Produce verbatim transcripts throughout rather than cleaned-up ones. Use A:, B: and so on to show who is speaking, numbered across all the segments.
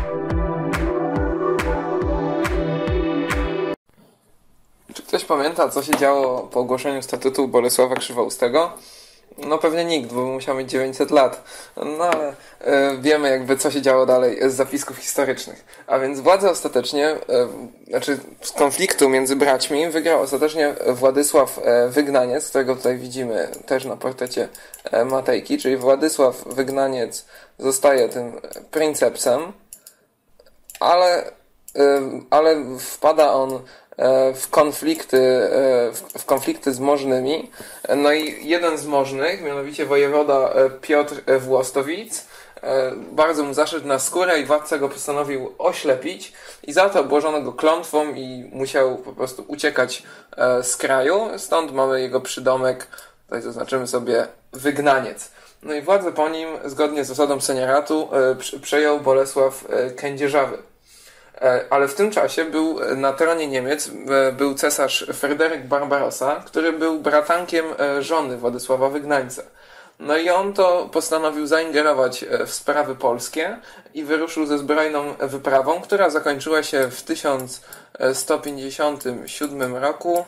A: Czy ktoś pamięta, co się działo po ogłoszeniu statutu Bolesława Krzywoustego? No pewnie nikt, bo musiał mieć dziewięćset lat. No ale y, wiemy jakby, co się działo dalej z zapisków historycznych. A więc władzę ostatecznie, y, znaczy z konfliktu między braćmi wygrał ostatecznie Władysław y, Wygnaniec, którego tutaj widzimy też na portrecie y, Matejki, czyli Władysław Wygnaniec zostaje tym princepsem, ale, y, ale wpada on w konflikty, w konflikty z możnymi. No i jeden z możnych, mianowicie wojewoda Piotr Włostowic, bardzo mu zaszedł na skórę i władca go postanowił oślepić i za to obłożono go klątwą i musiał po prostu uciekać z kraju. Stąd mamy jego przydomek, tutaj zaznaczymy sobie Wygnaniec. No i władzę po nim, zgodnie z zasadą senioratu, przejął Bolesław Kędzierzawy. Ale w tym czasie był na tronie Niemiec był cesarz Fryderyk Barbarossa, który był bratankiem żony Władysława Wygnańca. No i on to postanowił zaingerować w sprawy polskie i wyruszył ze zbrojną wyprawą, która zakończyła się w tysiąc sto pięćdziesiątym siódmym roku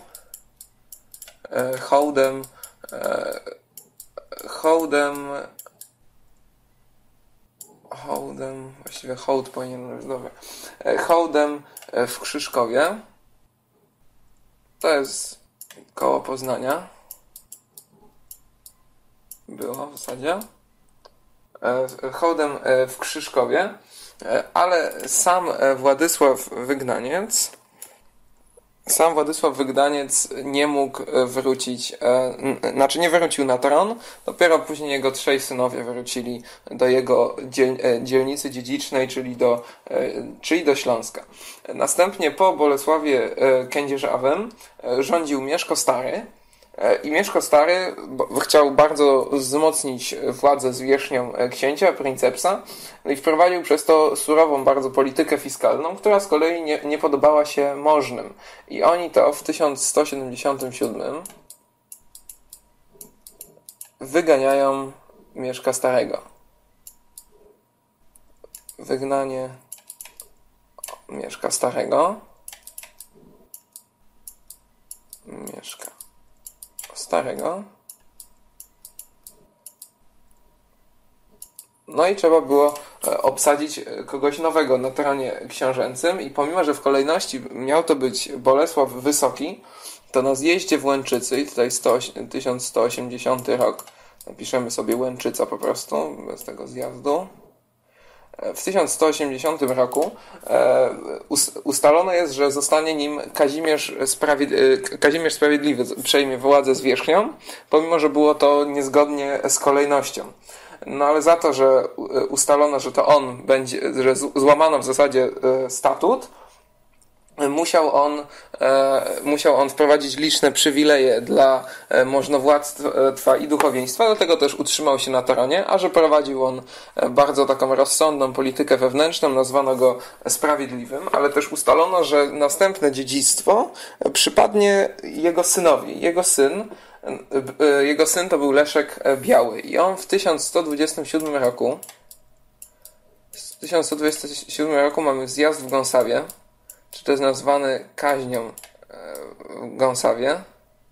A: hołdem hołdem hołdem, właściwie hołd powinien być dobry, hołdem w Krzyżkowie. To jest koło Poznania. Było w zasadzie. Hołdem w Krzyżkowie, ale sam Władysław Wygnaniec Sam Władysław Wygnaniec nie mógł wrócić, e, znaczy nie wrócił na tron, dopiero później jego trzej synowie wrócili do jego dziel, e, dzielnicy dziedzicznej, czyli do, e, czyli do Śląska. Następnie po Bolesławie e, Kędzierzawym e, rządził Mieszko Stary e, i Mieszko Stary bo, chciał bardzo wzmocnić władzę zwierzchnią księcia, princepsa, no i wprowadził przez to surową bardzo politykę fiskalną, która z kolei nie, nie podobała się możnym. I oni to w tysiąc sto siedemdziesiątym siódmym wyganiają Mieszka Starego. Wygnanie Mieszka Starego. Mieszka Starego. No i trzeba było obsadzić kogoś nowego na tronie książęcym i pomimo, że w kolejności miał to być Bolesław Wysoki, to na zjeździe w Łęczycy, i tutaj tysiąc sto osiemdziesiąty rok, napiszemy sobie Łęczyca po prostu, bez tego zjazdu, w tysiąc sto osiemdziesiątym roku ustalone jest, że zostanie nim Kazimierz, Sprawiedli- Kazimierz Sprawiedliwy, przejmie władzę zwierzchnią, pomimo, że było to niezgodnie z kolejnością. No ale za to, że ustalono, że to on będzie, że złamano w zasadzie statut, musiał on, musiał on wprowadzić liczne przywileje dla możnowładztwa i duchowieństwa, dlatego też utrzymał się na tronie, a że prowadził on bardzo taką rozsądną politykę wewnętrzną, nazwano go sprawiedliwym, ale też ustalono, że następne dziedzictwo przypadnie jego synowi. Jego syn Jego syn to był Leszek Biały i on w tysiąc sto dwudziestym siódmym roku w tysiąc sto dwudziestym siódmym roku mamy zjazd w Gąsawie, czy to jest nazwany kaźnią w Gąsawie.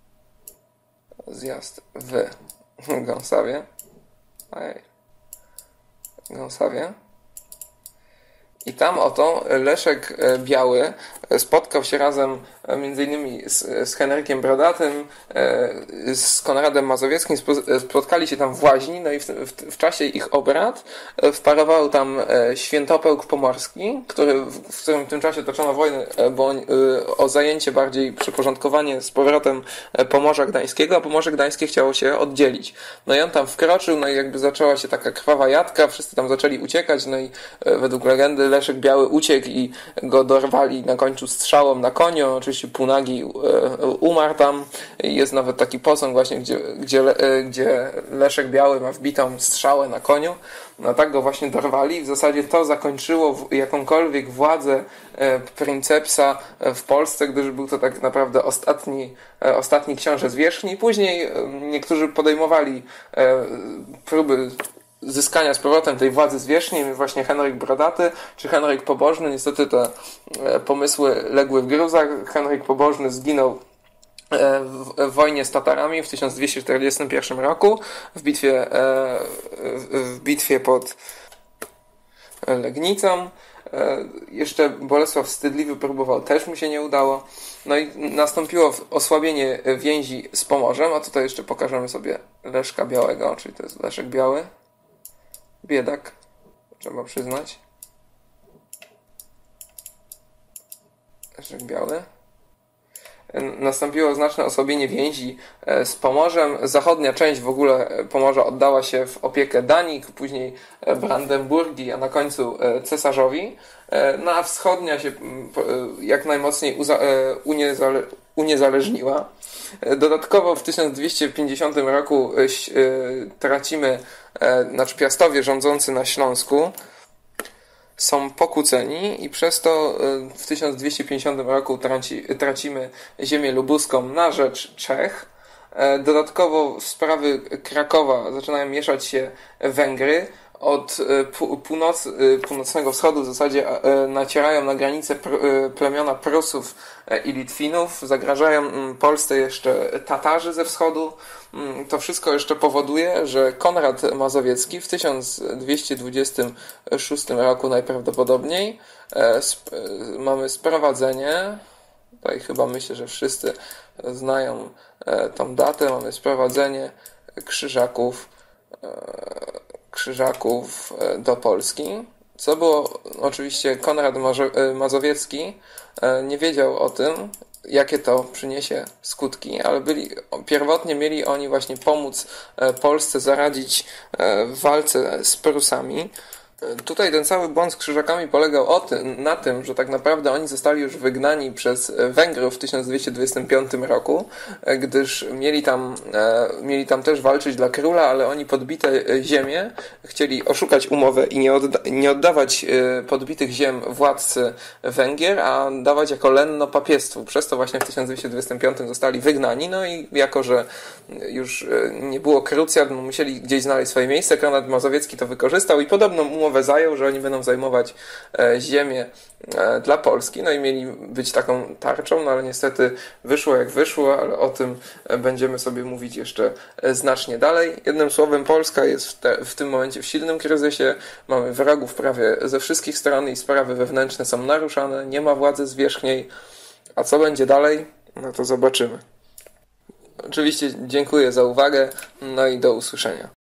A: Zjazd w Gąsawie. Ojej. Gąsawie. I tam oto Leszek Biały spotkał się razem między innymi z, z Henrykiem Brodatym, z Konradem Mazowieckim, spotkali się tam w Łaźni, no i w, w, w czasie ich obrad wparował tam Świętopełk Pomorski, który, w którym w tym czasie toczono wojnę, bo o zajęcie bardziej przyporządkowanie z powrotem Pomorza Gdańskiego, a Pomorze Gdańskie chciało się oddzielić. No i on tam wkroczył, no i jakby zaczęła się taka krwawa jadka, wszyscy tam zaczęli uciekać, no i według legendy Leszek Biały uciekł i go dorwali na końcu strzałą na koniu, oczywiście półnagi umarł tam. Jest nawet taki posąg właśnie, gdzie, gdzie, gdzie Leszek Biały ma wbitą strzałę na koniu. No tak go właśnie dorwali i w zasadzie to zakończyło jakąkolwiek władzę princepsa w Polsce, gdyż był to tak naprawdę ostatni, ostatni książę zwierzchni. Później niektórzy podejmowali próby zyskania z powrotem tej władzy zwierzchniej, właśnie Henryk Brodaty czy Henryk Pobożny. Niestety te pomysły legły w gruzach. Henryk Pobożny zginął w wojnie z Tatarami w tysiąc dwieście czterdziestym pierwszym roku w bitwie, w bitwie pod Legnicą. Jeszcze Bolesław Wstydliwy próbował, też mu się nie udało. No i nastąpiło osłabienie więzi z Pomorzem, a tutaj jeszcze pokażemy sobie Leszka Białego, czyli to jest Leszek Biały. Biedak, trzeba przyznać. Leszek Biały. Nastąpiło znaczne osłabienie więzi z Pomorzem. Zachodnia część w ogóle Pomorza oddała się w opiekę Danii, później Brandenburgii, a na końcu cesarzowi. No a wschodnia się jak najmocniej uniezale uniezależniła. Dodatkowo w tysiąc dwieście pięćdziesiątym roku tracimy, znaczy Piastowie rządzący na Śląsku są pokłóceni i przez to w tysiąc dwieście pięćdziesiątym roku traci, tracimy ziemię lubuską na rzecz Czech. Dodatkowo w sprawy Krakowa zaczynają mieszać się Węgry. Od północ, północnego wschodu w zasadzie nacierają na granicę plemiona Prusów i Litwinów. Zagrażają Polsce jeszcze Tatarzy ze wschodu. To wszystko jeszcze powoduje, że Konrad Mazowiecki w tysiąc dwieście dwudziestym szóstym roku najprawdopodobniej mamy sprowadzenie, tutaj chyba myślę, że wszyscy znają tą datę, mamy sprowadzenie krzyżaków krzyżaków do Polski. Co było, oczywiście Konrad Mazowiecki nie wiedział o tym, jakie to przyniesie skutki, ale byli, pierwotnie mieli oni właśnie pomóc Polsce zaradzić w walce z Prusami. Tutaj ten cały błąd z krzyżakami polegał o tym, na tym, że tak naprawdę oni zostali już wygnani przez Węgrów w tysiąc dwieście dwudziestym piątym roku, gdyż mieli tam, mieli tam też walczyć dla króla, ale oni podbite ziemię chcieli oszukać umowę i nie, odda nie oddawać podbitych ziem władcy Węgier, a dawać jako lenno papiestwu. Przez to właśnie w tysiąc dwieście dwudziestym piątym zostali wygnani, no i jako, że już nie było krucjat, no musieli gdzieś znaleźć swoje miejsce, Konrad Mazowiecki to wykorzystał i podobną umowę zajął, że oni będą zajmować ziemię dla Polski, no i mieli być taką tarczą, no ale niestety wyszło jak wyszło, ale o tym będziemy sobie mówić jeszcze znacznie dalej. Jednym słowem, Polska jest w, te, w tym momencie w silnym kryzysie, mamy wrogów prawie ze wszystkich stron i sprawy wewnętrzne są naruszane, nie ma władzy zwierzchniej, a co będzie dalej? No to zobaczymy. Oczywiście dziękuję za uwagę, no i do usłyszenia.